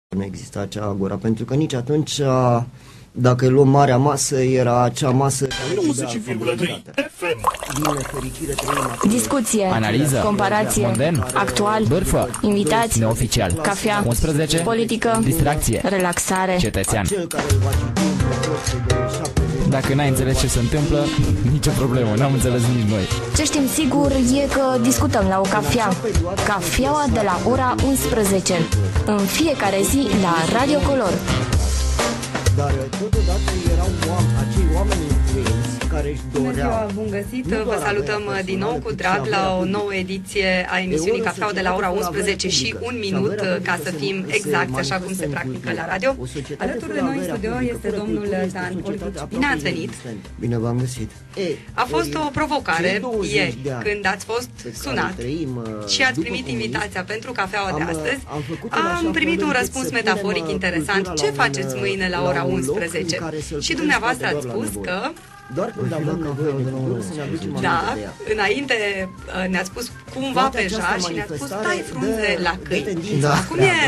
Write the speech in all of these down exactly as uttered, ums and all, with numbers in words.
nu exista acea agora, pentru că nici atunci, dacă îi luăm marea masă, era acea masă nouăzeci virgulă trei F M. Discuție, analiză, comparație, modern, actual, bârfă, invitați, neoficial, cafea, unsprezece, politică, distracție, relaxare, cetățean. Dacă n-ai înțeles ce se întâmplă, nicio problemă, n-am înțeles nici noi. Ce știm sigur e că discutăm la o cafea. Cafeaua de la ora unsprezece. În fiecare zi la Radio Color. Dar totodată erau oameni, acei oameni influenți care își Bună doreau. ziua, bun găsit! Vă salutăm din nou cu drag la o nouă ediție a emisiunii Cafeaua de la ora unsprezece și un minut, ca să fim exact așa cum se practică la radio. Alături de noi în studio este domnul Dan Olvici. Bine ați venit! Bine v-am găsit! A fost o provocare ieri când ați fost sunat și ați primit invitația pentru cafeaua de astăzi. Am primit un răspuns metaforic interesant. Ce faceți mâine la ora unsprezece? Și dumneavoastră ați spus că doar când avem nevoie de lucruri să ne aducem aminte da, de ea. înainte ne-a spus cumva pe jar și ne-a spus tai frunze la câini. Da. Acum e,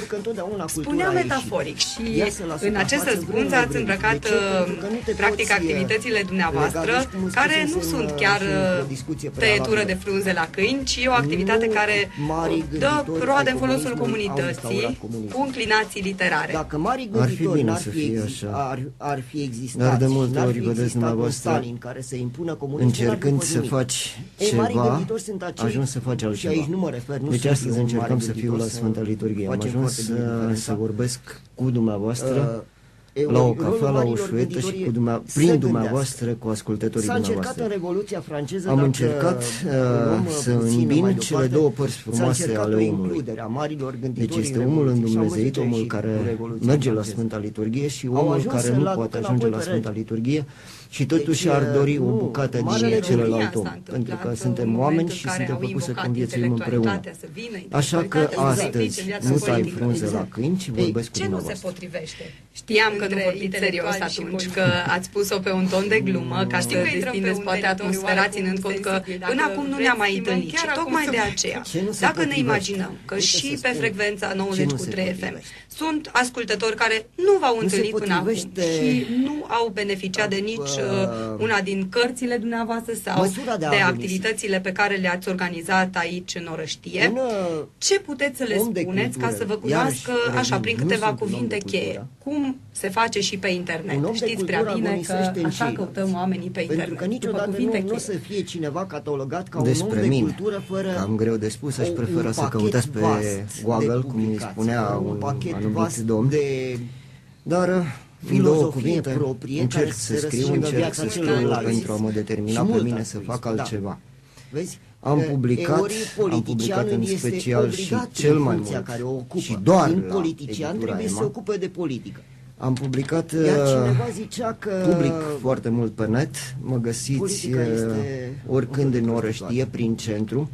spunea metaforic și în acest răspuns ați îmbrăcat practic activitățile dumneavoastră, care nu sunt chiar tăietură de frunze la câini, ci o activitate care dă roade în folosul comunității cu înclinații literare. Dacă mari gânditori n-ar fi existat, ar, ar fi existat, dar de multe n-ar ori fi vedeți existat un dumneavoastră, Stalin care să impună comunismul, încercând n-ar fi să fost nimic. faci Ei, mari ceva, gânditori sunt acei, ajungi să faci și aici altceva. nu mă refer, nu Deci sunt astăzi eu un încercăm mare să fiu la gânditor, Sfânta Liturghie. Am facem ajuns foarte bine să, diferența. să vorbesc cu dumneavoastră Uh, la o rolul cafea, la o marilor șuetă și gânditori cu dumnea, să prin gândească. dumneavoastră, cu ascultătorii S-a încercat dumneavoastră. în Revoluția franceză, Am dacă încercat luăm uh, să puțin îmbin mai cele departe, două părți s-a frumoase încercat ale o omului. includere a marilor gânditori Deci este în omul Revoluție. Și am îndumnezeit, văzut omul și care cu Revoluția merge la franceză. Sfânta Liturghie și Au omul ajuns care să-l nu aducă poate înapoi ajunge pe la Sfânta rege. Liturghie și totuși Deci, ar dori o nu, bucată marele din gânditor celălalt s-a om, întâmplat pentru că în suntem momentul oameni în și care suntem au făcuți să invocat conviețuim împreună. intelectualitatea, să vină Așa că intelectualitatea, să se astăzi implice în viața nu tai politică. frunze la câini, ci vorbesc cu Ce nu se dumneavoastră. potrivește? Știam că nu vorbiți serios atunci, că ați spus-o pe un ton de glumă, ca să destindeți poate atmosfera, ținând cont că până acum nu ne-am mai întâlnit. Și tocmai de aceea, dacă ne imaginăm că și pe frecvența nouăzeci cu trei F M sunt ascultători care nu v-au întâlnit până acum și nu au beneficiat de nici una din cărțile dumneavoastră sau de activitățile pe care le-ați organizat aici în Orăștie, ce puteți să le spuneți ca să vă cunoască așa prin câteva cuvinte cheie? Cum se face și pe internet? Știți prea bine că așa căutăm oamenii pe internet. Pentru că niciodată nu, nu o să fie cineva catalogat ca un om Despre de mine, cultură fără cam greu de spus, aș o- prefera un să pachet căutați pe vast Google, de cum îi publicații, spunea un un pachet anumit vast domn. de Dar în două filozofie cuvinte proprie încerc care să se scriu, răsfrângă încerc viața să scriu celorlalți. pentru a mă determina Și pe mult mine ați să scris, fac da. altceva. Vezi? Am Că publicat, ori am publicat în este special și obligat cel în mai funcția mult care o ocupă. și doar Fiind la politician editura trebuie să Ema. se ocupe de politică. Am publicat Iar uh, cineva zicea că public foarte mult pe net, mă găsiți politica uh, este oricând în o Orăștie, prin centru.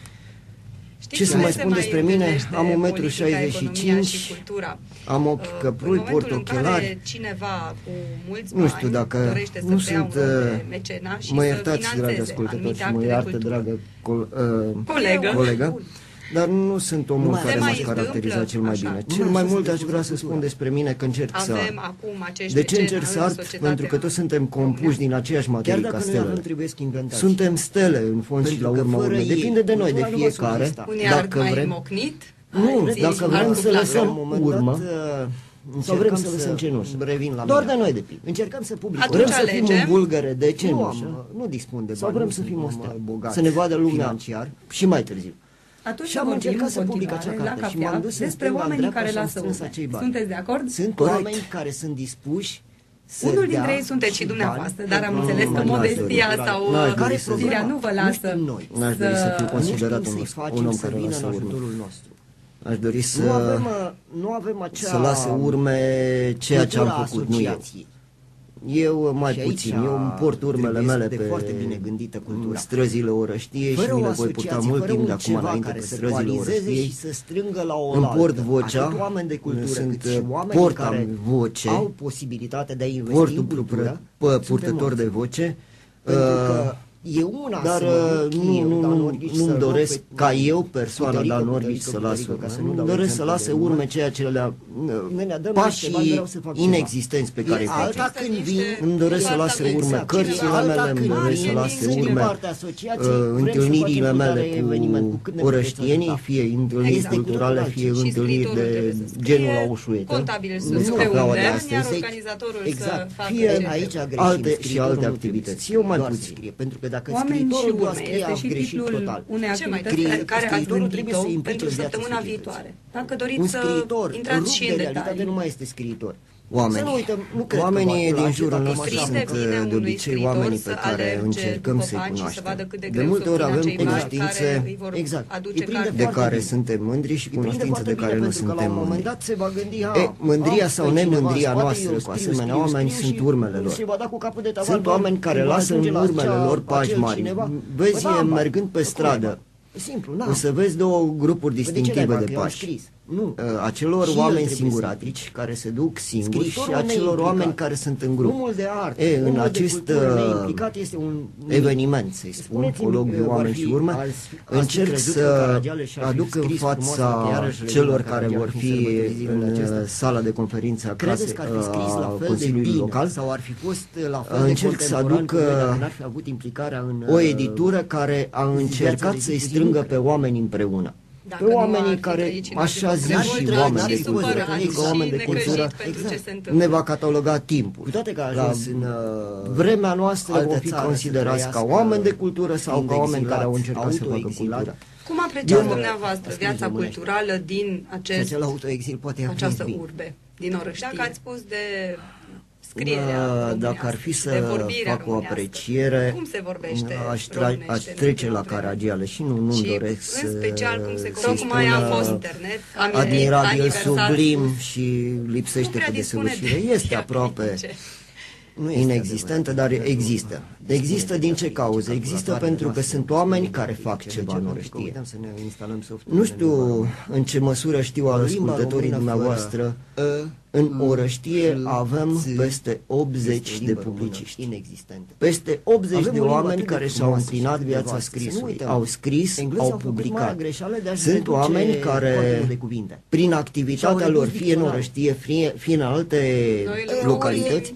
Știți Ce să unde mai se spun despre mine? întâlnește Am un metru politica, șaizeci și economia cinci, și cultura? am ochi Uh, căprui, în port momentul în care ochelari. cineva cu mulți Nu bani știu dacă dorește să nu preia sunt, un rol de uh, mecena și mă să iertați, dragi finanțeze ascultători, anumite și mă acte de iartă, cultură. dragă col, uh, Colegă. colegă, dar nu sunt omul mai care se m-aș mai caracteriza întâmplă cel mai așa. bine. Nu Cel mai mai așa mult se aș vrea să cultură. spun despre mine că încerc să Avem ard. acum acești De ce meceni încerc în să ard? societatea Pentru că toți suntem compuși din aceeași Chiar materie dacă ca noi avem, stelele. trebuie să inventați. Suntem stele în fond și Pentru la că urma fără urmei. ei, Depinde de noi, de cultura nu va fiecare. exista. Unii ard Dacă mai vrem, mocnit, nu, alții dacă vrem ard să cu lăsăm plată. moment urmă, dat, sau vrem încercăm să lăsăm cenușă. Revin la Doar mine. de noi depinde. Încercăm să publicăm. Atunci Vrem să fim alegem. un bulgăre de Nu, cenușă, am, nu dispun de sau bani, vrem nu să fim suntem, o stea, bogați să ne vadă lumea financiar. și mai târziu. Atunci Și am vorbim încercat în să public acea continuare la carte și m-am cafea dus în despre stânga, în oamenii dreapta care și am lasă strâns urme. acei bani. Sunteți de acord? Sunt Corect. oameni care sunt dispuși să Unul dea dintre ei sunteți și bani dumneavoastră, dar am pentru- înțeles că Nu, n-aș modestia dori. sau N-aș uh, dori să firea zic. nu vă Nu lasă știm noi. N-aș dori să fiu Nu considerat știm un, să-i facem un om să care vină în lasă urme. ajutorul nostru. Aș dori să, Nu avem, uh, nu avem acea să lase urme ceea ce am cultura făcut, nu eu. asociației. Eu mai Și aici puțin, eu îmi port urmele trebuie mele de pe foarte bine gândită cultura. străzile Orăștiei Fără și mi o le voi purta asociație, mult fără timp un de acum ceva înainte care pe să străzile coalizeze Orăștiei. și să strângă la o Îmi port vocea, atât oameni de cultură, sunt, cât și oameni port care am voce, au posibilitatea de a investi portul în cultură, pă- suntem purtător mulți. de voce. Pentru Uh, că E una dar nu, nu, nu, nu-mi doresc ca eu, persoana Dan Orbici, să las urme. Nu doresc să lase urme ceea ce le-a pașii inexistenți pe care îi face. Îmi doresc să lase urme cărțile mele, îmi doresc să lase urme întâlnirile mele cu orăștienii, fie întâlniri culturale, fie întâlniri de genul la Ușuietă. Nu vreau de astăzi, exact, fie aici alte și alte activități. Eu mai puțin, pentru că dacă scriitorul doar scrie, a greșit total. Unei activități care ați gândit-o pentru săptămâna viitoare. Dacă doriți să intrați și în detalii. Nu mai este scriitor. Oamenii, uităm, nu oamenii din jurul nostru sunt de obicei oamenii pe care încercăm să-i cunoaștem. De multe ori avem cunoștințe exact, de care suntem mândri și cunoștințe de care nu suntem mândri. E, mândria sau nemândria noastră cu asemenea oameni sunt urmele lor. Sunt oameni care lasă în urmele lor pași mari. Vezi, mergând pe stradă, simplu, o să vezi două grupuri distinctive de, de pași. Nu. Acelor și oameni singuratici care se duc singuri și acelor oameni care sunt în grup. Omul de artă, e, în acest implicat este un eveniment, să-i spun, colocviu de oameni și urmă, încerc să aduc în fața celor care vor fi în sala de conferință a clasei a Consiliului Local, sau ar fi fost la fel încerc să aduc o editură care a încercat să-i strângă pe oameni împreună. Pe oamenii care, așa zic și oameni de cultură, că oameni de cultură ne va cataloga timpul. Cu toate că la în vremea noastră vom fi considerați ca oameni de cultură sau ca oameni care au încercat să facă cultură. Cum apreciați dumneavoastră viața culturală din acest, această urbe, din Orăștie? Dacă ați spus de scrierea dacă ar fi să fac o apreciere, cum se vorbește aș, tra- aș trece la Caragiale și nu, nu-mi doresc să, în special cum se tocmai a fost internet, admirabil, sublim și lipsește cu desăvârșire. Este aproape nu inexistentă, dar există. Există din ce cauze? Există pentru că sunt oameni care fac ceva în Orăștie. Nu știu în ce măsură știu ascultătorii dumneavoastră, în Orăștie avem peste optzeci de publiciști. Peste optzeci de oameni care și-au înclinat viața scrisului. Au scris, au publicat. Sunt oameni care, prin activitatea lor, fie în Orăștie, fie, fie în alte localități,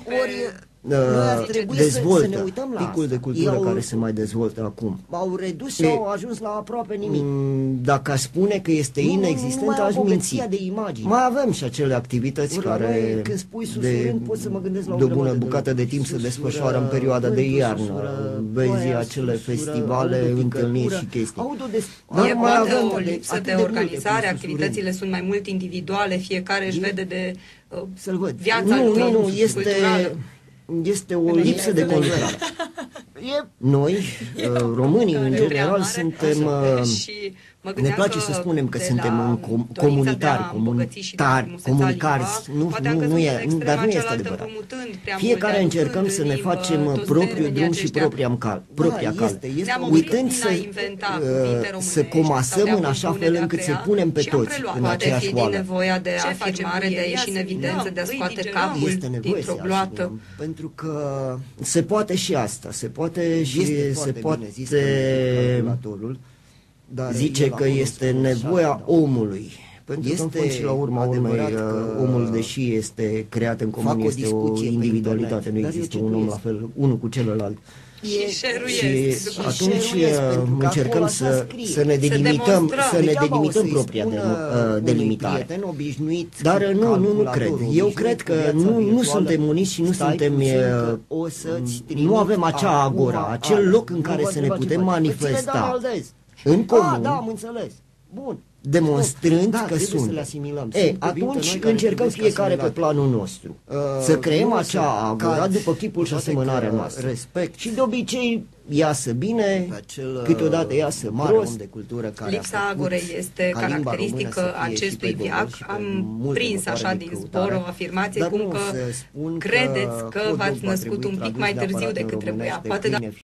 dezvoltă picul de cultură care se mai dezvoltă acum. Au redus și au ajuns la aproape nimic. Dacă aș spune că este inexistent, aș minți. Mai avem și acele activități care de, de o bună bucată de timp se desfășoară în perioada de iarnă. Vezi acele festivale, întâlniri și chestii. Dar mai avem o lipsă de organizare, activitățile sunt mai mult individuale, fiecare își vede de viața lui culturală. Este o lipsă de conlucrare. Noi, românii în general, suntem... Ne place să spunem că suntem în comunitari, comunitari, comunicari, nu, nu, nu e, dar nu este adevărat. Fiecare încercăm să ne facem propriul drum și propria cale, propria cale, uitând să, să comasăm în așa fel încât să punem pe toți în aceeași oală. Nevoia de afirmare, de a ieși în evidență, de a scoate capul dintr-o gloată. Pentru că se poate și asta, se poate și se poate... Dar zice că este nevoia omului. Pentru este că și la urma urmei, omul, deși este creat în comun, este o individualitate, nu există un om la fel, unul cu celălalt. Și atunci încercăm să, să ne delimităm, să ne delimităm propria de, uh, delimitare. Dar nu, nu, nu cred. Eu cred că nu, nu suntem uniți și nu suntem, uh, nu avem acea agora, acel loc în care să ne putem manifesta în comun, ah, da, am înțeles. Bun. Demonstrând da, că sunt. E, atunci încercăm fiecare pe planul nostru. Uh, să creăm acea agora după chipul și asemănarea noastră. Respect. Și de obicei iasă bine, acel, câteodată iasă prost. De cultură care lipsa agorei este caracteristică acestui veac. Am prins așa din zbor o afirmație cum că credeți că v-ați născut un pic mai târziu decât trebuia. Poate